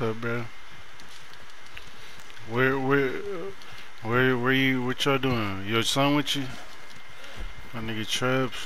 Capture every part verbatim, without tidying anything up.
up, bro? Where, where, where, where you? What y'all doing? Your son with you? My nigga Traps.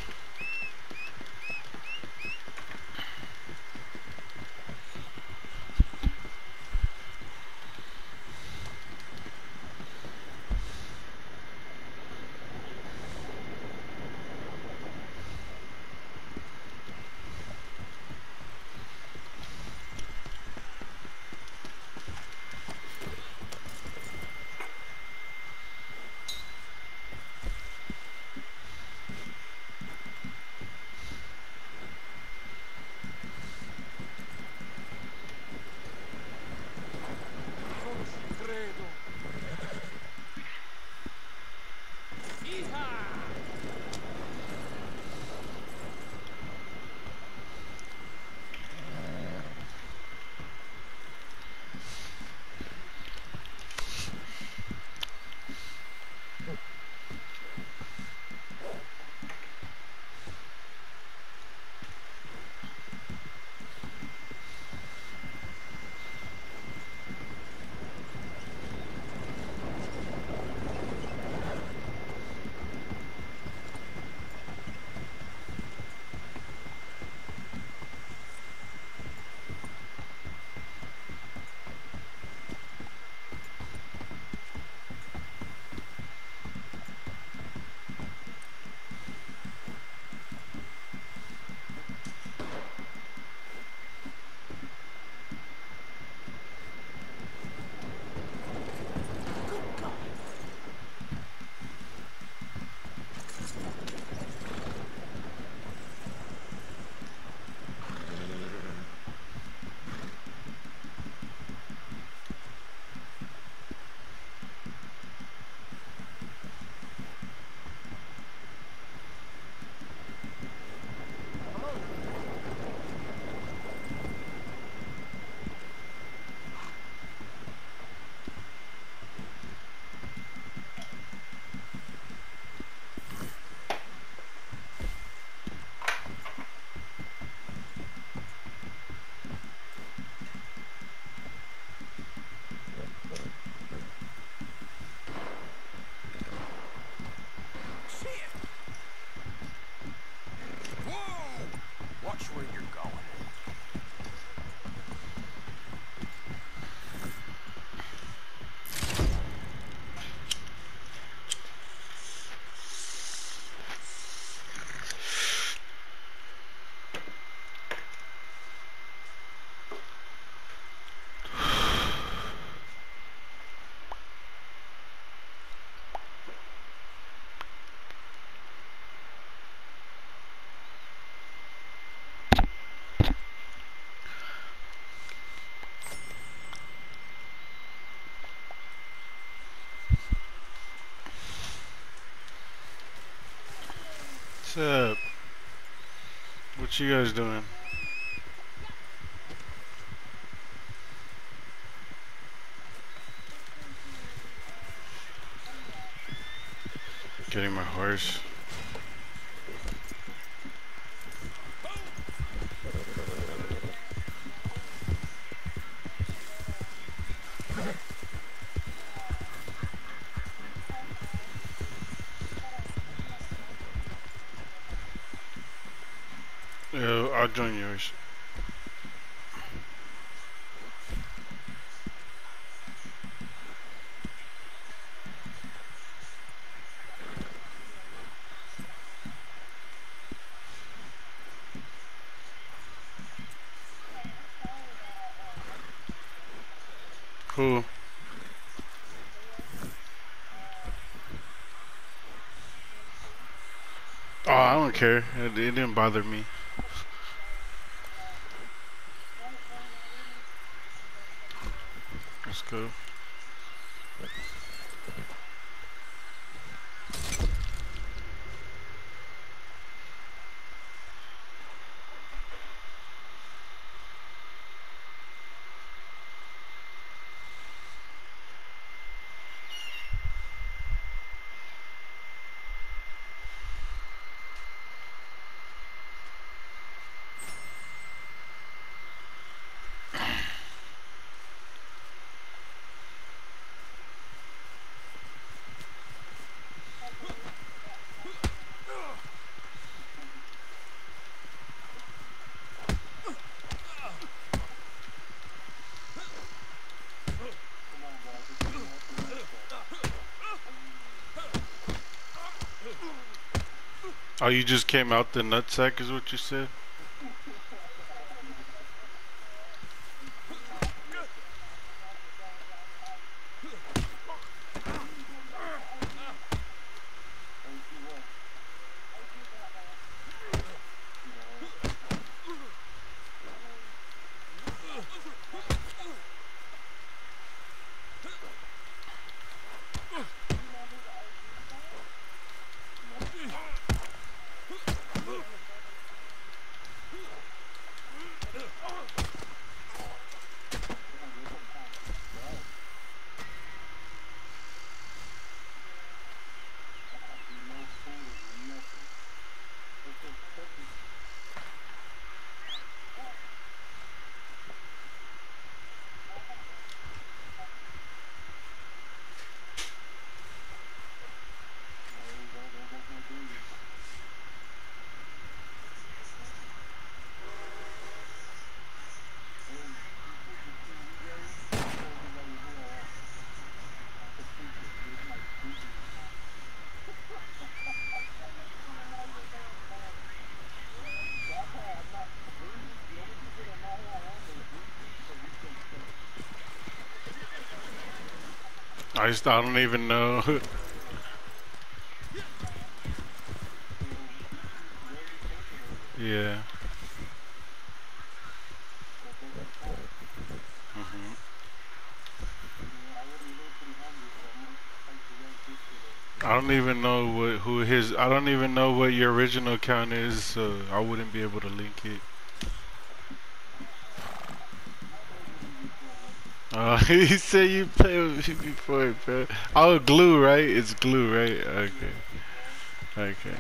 Watch where you're going. What's up? What you guys doing? Getting my horse. Yeah, I'll join yours. Cool. Oh, I don't care. It, it didn't bother me. Let's go. Oh, you just came out the nutsack, is what you said? I just, I don't even know. Yeah. hmm I don't even know what who his. I don't even know what your original account is, so I wouldn't be able to link it. Uh, he said you played with me before, bro. Oh, glue, right? It's glue, right? Okay. Okay.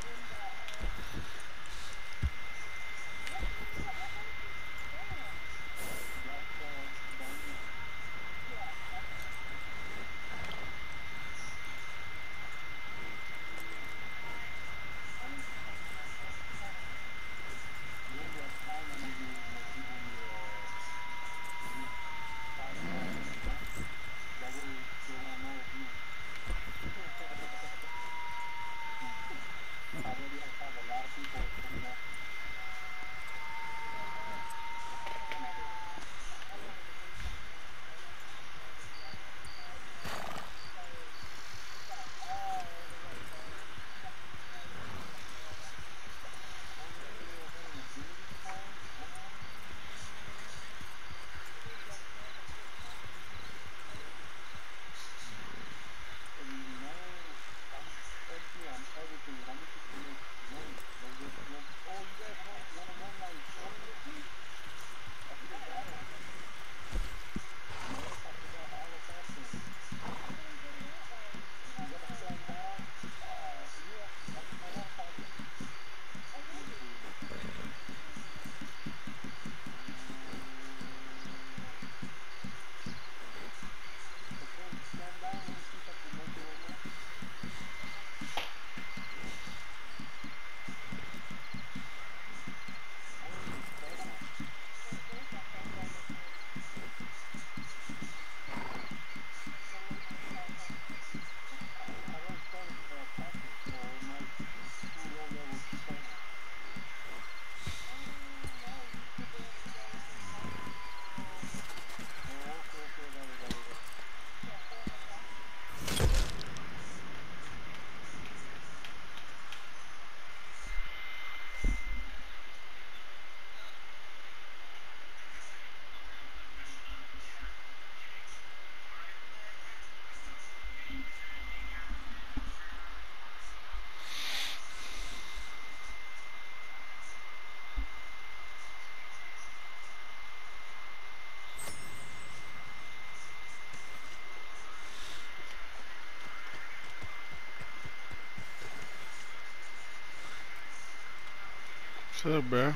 What's up, bro?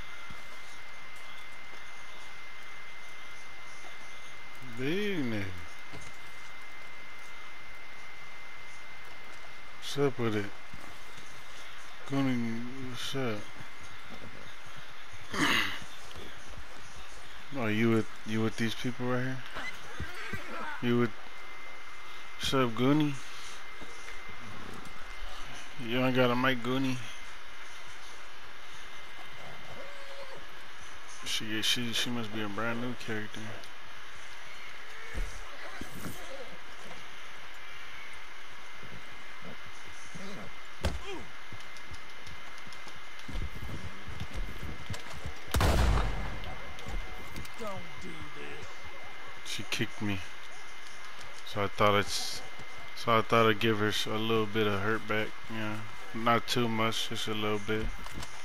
Big nigga. What's up with it? Gonna, what's up? Oh, you with you with these people right here? You with what's up, Goonie? You ain't got a mic, Goonie? She she she must be a brand new character. Don't do this. She kicked me, so I thought it's so I thought I'd give her a little bit of hurt back. Yeah, not too much, just a little bit.